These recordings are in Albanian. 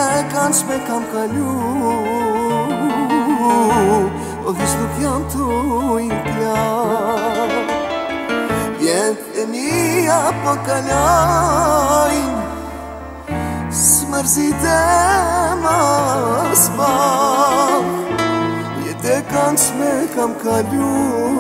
kanë që me kam kalu, o hiç nuk jam tu i plak. Jetë e mija po kalojnë, s'mërzit e mas pak. Jetë e kanë që me kam kalu,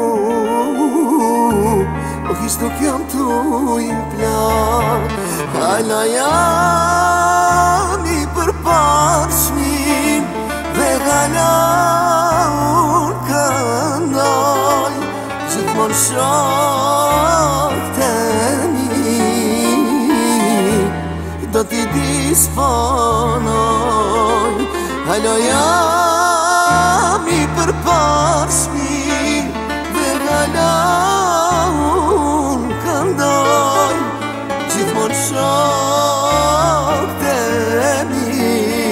o hiç nuk jam tu i plak. Hala jam i përparshmin dhe hala unë këndoj, gjithmonë shokët e mi do t'i disponoj. Hala jam i përparshmin dhe hala unë këndoj, gjithmonë shokët e mi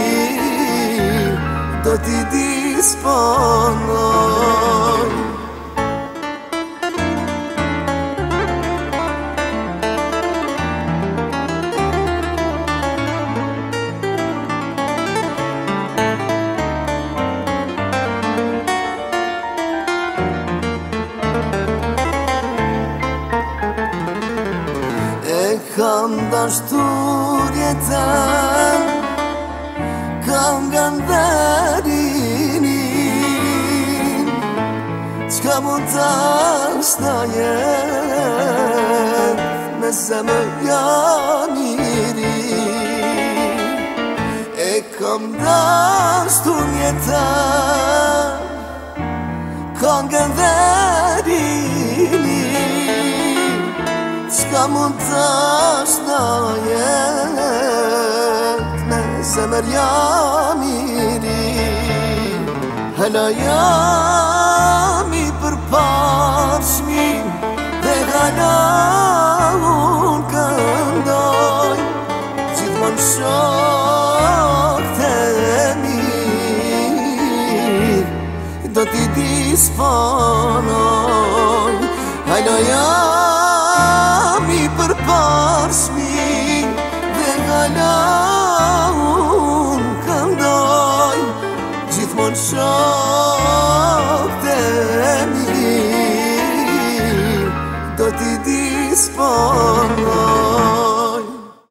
do t'i disponoj. Kam dashtur jetën, kam gandarinin, qka mund tash na jetë me zemër jam i ri. E kam dashtur jetën, kam gandarinin, qka mund tash na jetë me zemër jam i ri. Hala jam i përparshmin dhe hala unë këndoj, gjithmonë shokët e mirë do t'i disponoj. Hala jam i përparshmin dhe hala unë këndoj, gjithmonë shokët e mirë do t'i disponoj.